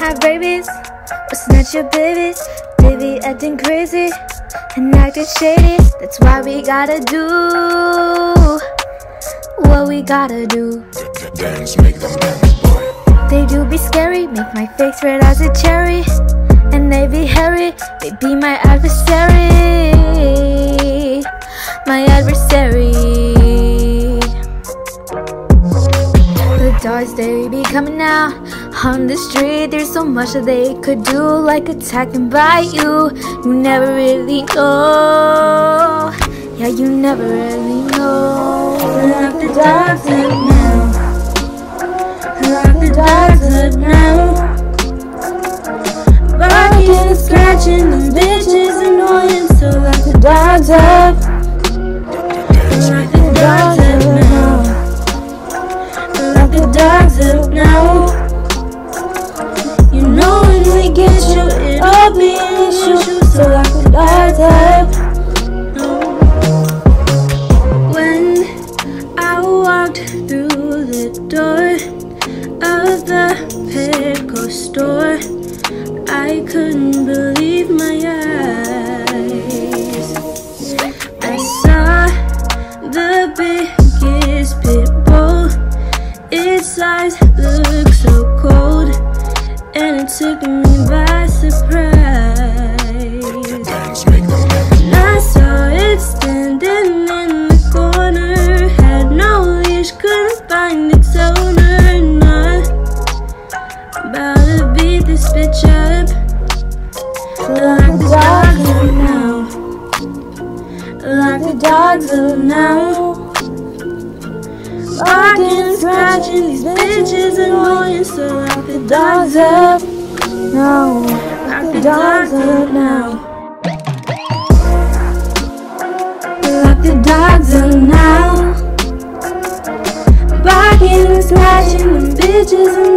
have rabies, or snatch your babies. Baby acting crazy and acting shady. That's why we gotta do what we gotta do. Dance, make them dance, boy. They do be scary, make my face red as a cherry. And they be hairy, they be my adversary. My adversary. The dogs, they be coming out on the street. There's so much that they could do, like attack and bite you. You never really know. Yeah, you never really know. Lock the dogs up now. Lock the dogs up now. Barking and scratching, them bitches annoying. So lock the dogs up. Lock the dogs up now. Lock the dogs up now. You know when we get you, it'll be an issue. So lock the dogs up. When I walked through the door of the Petco store, I couldn't believe my eyes. I saw the biggest pit bull. Its eyes looked so cold, and it took me by surprise. And I saw it standing in the corner, had no leash, couldn't find its owner. Not about to beat this bitch up. Lock the dogs up now. Lock the dogs up now. Barking and scratching, these bitches annoying. So lock the dogs up now. Lock the dogs up now. Lock the dogs up now. Barking and scratching, these bitches annoying.